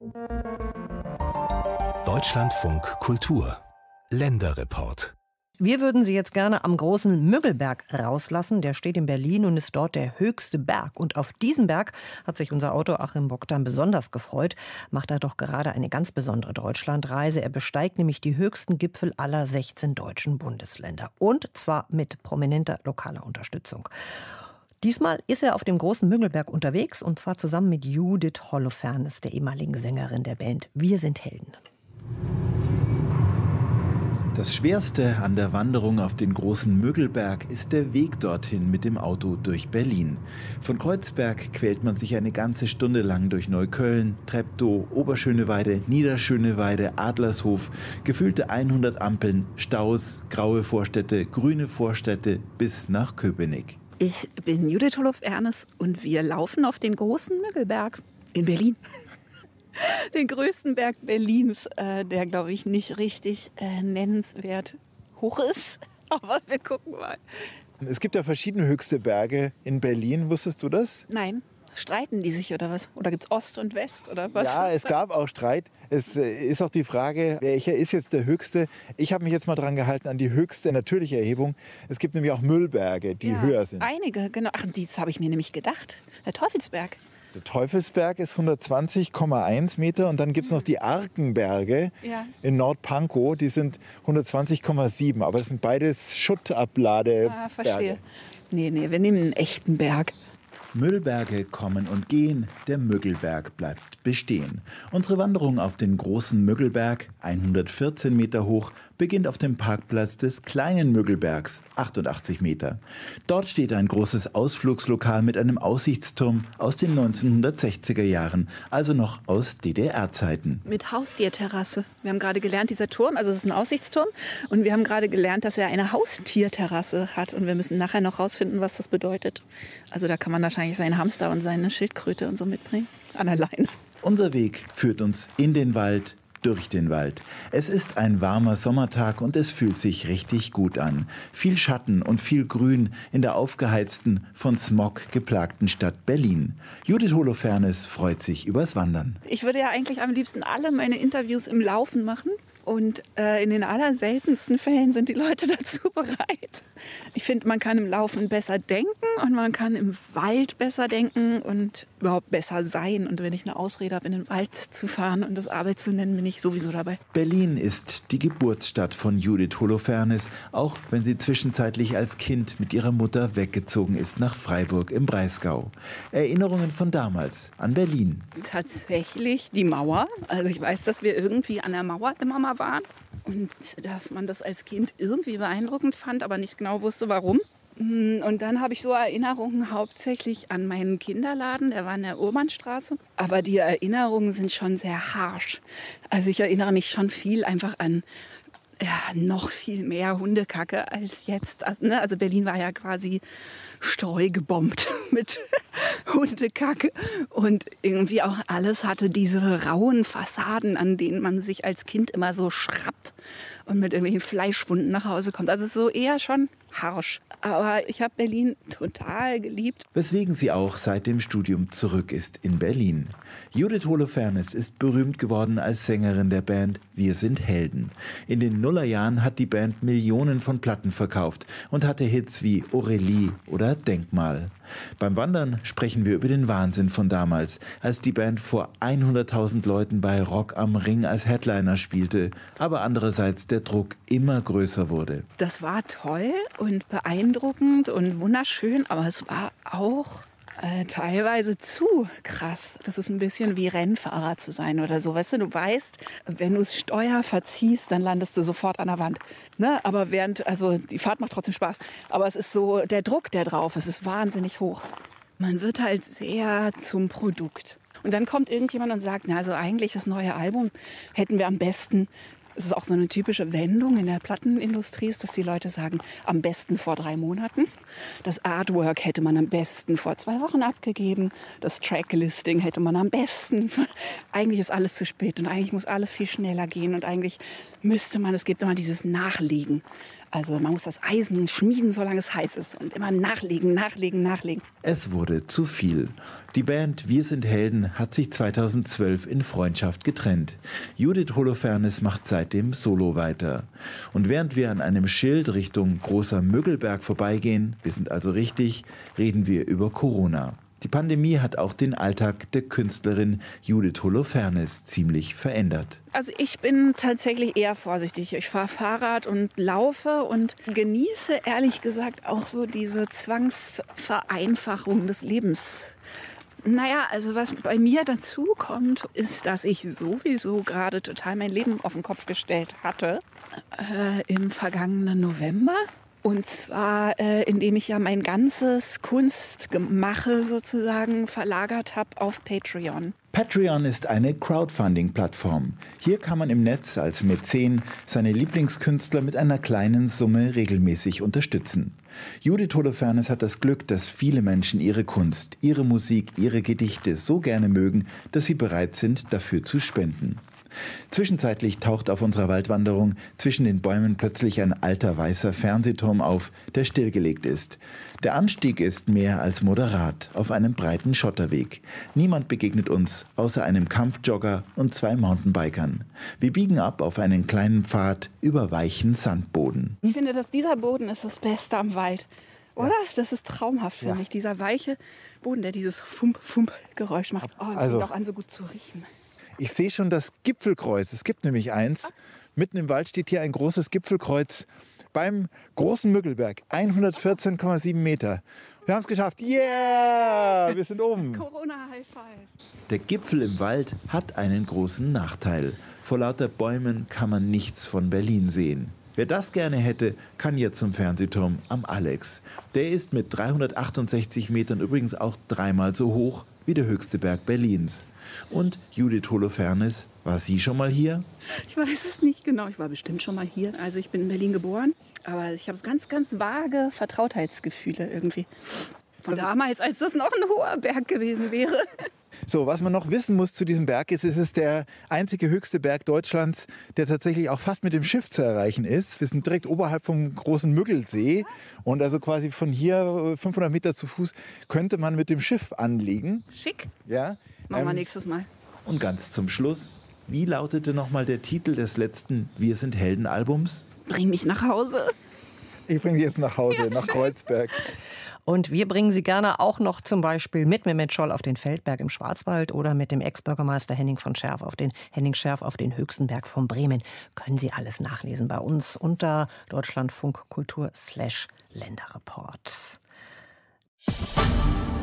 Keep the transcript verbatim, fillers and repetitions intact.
Deutschlandfunk Kultur Länderreport. Wir würden Sie jetzt gerne am großen Müggelberg rauslassen. Der steht in Berlin und ist dort der höchste Berg. Und auf diesen Berg hat sich unser Autor Achim Bogdan besonders gefreut. Macht er doch gerade eine ganz besondere Deutschlandreise. Er besteigt nämlich die höchsten Gipfel aller sechzehn deutschen Bundesländer. Und zwar mit prominenter lokaler Unterstützung. Diesmal ist er auf dem großen Müggelberg unterwegs. Und zwar zusammen mit Judith Holofernes, der ehemaligen Sängerin der Band Wir sind Helden. Das Schwerste an der Wanderung auf den großen Müggelberg ist der Weg dorthin mit dem Auto durch Berlin. Von Kreuzberg quält man sich eine ganze Stunde lang durch Neukölln, Treptow, Oberschöneweide, Niederschöneweide, Adlershof, gefüllte hundert Ampeln, Staus, graue Vorstädte, grüne Vorstädte bis nach Köpenick. Ich bin Judith Holofernes und wir laufen auf den großen Müggelberg in Berlin. Den größten Berg Berlins, äh, der, glaube ich, nicht richtig äh, nennenswert hoch ist. Aber wir gucken mal. Es gibt ja verschiedene höchste Berge in Berlin. Wusstest du das? Nein. Streiten die sich oder was? Oder gibt es Ost und West oder was? Ja, es gab auch Streit. Es ist auch die Frage, welcher ist jetzt der höchste? Ich habe mich jetzt mal dran gehalten an die höchste natürliche Erhebung. Es gibt nämlich auch Müllberge, die ja, höher sind. Einige, genau. Ach, das habe ich mir nämlich gedacht. Der Teufelsberg. Der Teufelsberg ist hundertzwanzig Komma eins Meter und dann gibt es noch die Arkenberge ja. in Nordpankow, die sind hundertzwanzig Komma sieben, aber es sind beides Schuttabladeberge. Ah, verstehe. Nee, nee, wir nehmen einen echten Berg. Müllberge kommen und gehen, der Müggelberg bleibt bestehen. Unsere Wanderung auf den großen Müggelberg, hundertvierzehn Meter hoch, beginnt auf dem Parkplatz des kleinen Müggelbergs, achtundachtzig Meter. Dort steht ein großes Ausflugslokal mit einem Aussichtsturm aus den neunzehnhundertsechziger Jahren, also noch aus D D R-Zeiten. Mit Haustierterrasse. Wir haben gerade gelernt, dieser Turm, also es ist ein Aussichtsturm, und wir haben gerade gelernt, dass er eine Haustierterrasse hat und wir müssen nachher noch rausfinden, was das bedeutet. Also da kann man wahrscheinlich seinen Hamster und seine Schildkröte und so mitbringen, an der Leine. Unser Weg führt uns in den Wald, durch den Wald. Es ist ein warmer Sommertag und es fühlt sich richtig gut an. Viel Schatten und viel Grün in der aufgeheizten, von Smog geplagten Stadt Berlin. Judith Holofernes freut sich übers Wandern. Ich würde ja eigentlich am liebsten alle meine Interviews im Laufen machen. Und äh, in den allerseltensten Fällen sind die Leute dazu bereit. Ich finde, man kann im Laufen besser denken und man kann im Wald besser denken und überhaupt besser sein. Und wenn ich eine Ausrede habe, in den Wald zu fahren und das Arbeit zu nennen, bin ich sowieso dabei. Berlin ist die Geburtsstadt von Judith Holofernes, auch wenn sie zwischenzeitlich als Kind mit ihrer Mutter weggezogen ist nach Freiburg im Breisgau. Erinnerungen von damals an Berlin. Tatsächlich die Mauer. Also ich weiß, dass wir irgendwie an der Mauer immer mal waren und dass man das als Kind irgendwie beeindruckend fand, aber nicht genau wusste, warum. Und dann habe ich so Erinnerungen hauptsächlich an meinen Kinderladen, der war in der Urbanstraße. Aber die Erinnerungen sind schon sehr harsch. Also ich erinnere mich schon viel einfach an ja, noch viel mehr Hundekacke als jetzt. Also Berlin war ja quasi streugebombt mit Hundekacke. Und irgendwie auch alles hatte diese rauen Fassaden, an denen man sich als Kind immer so schrappt und mit irgendwelchen Fleischwunden nach Hause kommt. Also so eher schon harsch. Aber ich habe Berlin total geliebt. Weswegen sie auch seit dem Studium zurück ist in Berlin. Judith Holofernes ist berühmt geworden als Sängerin der Band Wir sind Helden. In den Nullerjahren hat die Band Millionen von Platten verkauft und hatte Hits wie Aurelie oder Denkmal. Beim Wandern sprechen wir über den Wahnsinn von damals, als die Band vor hunderttausend Leuten bei Rock am Ring als Headliner spielte, aber andererseits der Druck immer größer wurde. Das war toll und beeindruckend und wunderschön, aber es war auch äh, teilweise zu krass. Das ist ein bisschen wie Rennfahrer zu sein oder so. Weißt du, du weißt, wenn du das Steuer verziehst, dann landest du sofort an der Wand. Ne? Aber während, also die Fahrt macht trotzdem Spaß. Aber es ist so, der Druck, der drauf ist, ist wahnsinnig hoch. Man wird halt sehr zum Produkt. Und dann kommt irgendjemand und sagt, na, also eigentlich das neue Album hätten wir am besten. Es ist auch so eine typische Wendung in der Plattenindustrie, ist, dass die Leute sagen, am besten vor drei Monaten. Das Artwork hätte man am besten vor zwei Wochen abgegeben. Das Tracklisting hätte man am besten. Eigentlich ist alles zu spät und eigentlich muss alles viel schneller gehen. Und eigentlich müsste man, es gibt immer dieses Nachlegen. Also man muss das Eisen schmieden, solange es heiß ist und immer nachlegen, nachlegen, nachlegen. Es wurde zu viel. Die Band Wir sind Helden hat sich zweitausendzwölf in Freundschaft getrennt. Judith Holofernes macht seitdem solo weiter. Und während wir an einem Schild Richtung Großer Müggelberg vorbeigehen, wir sind also richtig, reden wir über Corona. Die Pandemie hat auch den Alltag der Künstlerin Judith Holofernes ziemlich verändert. Also ich bin tatsächlich eher vorsichtig. Ich fahre Fahrrad und laufe und genieße ehrlich gesagt auch so diese Zwangsvereinfachung des Lebens. Naja, also was bei mir dazu kommt, ist, dass ich sowieso gerade total mein Leben auf den Kopf gestellt hatte äh, im vergangenen November. Und zwar, äh, indem ich ja mein ganzes Kunstgemache sozusagen verlagert habe auf Patreon. Patreon ist eine Crowdfunding-Plattform. Hier kann man im Netz als Mäzen seine Lieblingskünstler mit einer kleinen Summe regelmäßig unterstützen. Judith Holofernes hat das Glück, dass viele Menschen ihre Kunst, ihre Musik, ihre Gedichte so gerne mögen, dass sie bereit sind, dafür zu spenden. Zwischenzeitlich taucht auf unserer Waldwanderung zwischen den Bäumen plötzlich ein alter weißer Fernsehturm auf, der stillgelegt ist. Der Anstieg ist mehr als moderat auf einem breiten Schotterweg. Niemand begegnet uns, außer einem Kampfjogger und zwei Mountainbikern. Wir biegen ab auf einen kleinen Pfad über weichen Sandboden. Ich finde, dass dieser Boden ist das Beste am Wald. Oder? Das ist traumhaft für Ja. mich. Dieser weiche Boden, der dieses Fump-Fump-Geräusch macht. Oh, es Also- fängt auch an, so gut zu riechen. Ich sehe schon das Gipfelkreuz. Es gibt nämlich eins. Mitten im Wald steht hier ein großes Gipfelkreuz beim Großen Müggelberg. hundertvierzehn Komma sieben Meter. Wir haben es geschafft. Yeah! Wir sind oben. Corona-High Five. Der Gipfel im Wald hat einen großen Nachteil. Vor lauter Bäumen kann man nichts von Berlin sehen. Wer das gerne hätte, kann jetzt zum Fernsehturm am Alex. Der ist mit dreihundertachtundsechzig Metern übrigens auch dreimal so hoch wie der höchste Berg Berlins. Und Judith Holofernes, war sie schon mal hier? Ich weiß es nicht genau. Ich war bestimmt schon mal hier. Also ich bin in Berlin geboren. Aber ich habe so ganz, ganz vage Vertrautheitsgefühle irgendwie. Von damals, als das noch ein hoher Berg gewesen wäre. So, was man noch wissen muss zu diesem Berg ist, es ist der einzige höchste Berg Deutschlands, der tatsächlich auch fast mit dem Schiff zu erreichen ist. Wir sind direkt oberhalb vom großen Müggelsee und also quasi von hier fünfhundert Meter zu Fuß könnte man mit dem Schiff anlegen. Schick. Ja. Machen wir ähm, nächstes Mal. Und ganz zum Schluss, wie lautete nochmal der Titel des letzten Wir sind Helden Albums? Bring mich nach Hause. Ich bringe die jetzt nach Hause, Ja, nach schön. Kreuzberg. Und wir bringen Sie gerne auch noch zum Beispiel mit Mehmet Scholl auf den Feldberg im Schwarzwald oder mit dem Ex-Bürgermeister Henning von Scherf auf den Henning Scherf auf den höchsten Berg von Bremen. Können Sie alles nachlesen bei uns unter deutschlandfunkkultur slash Länderreport.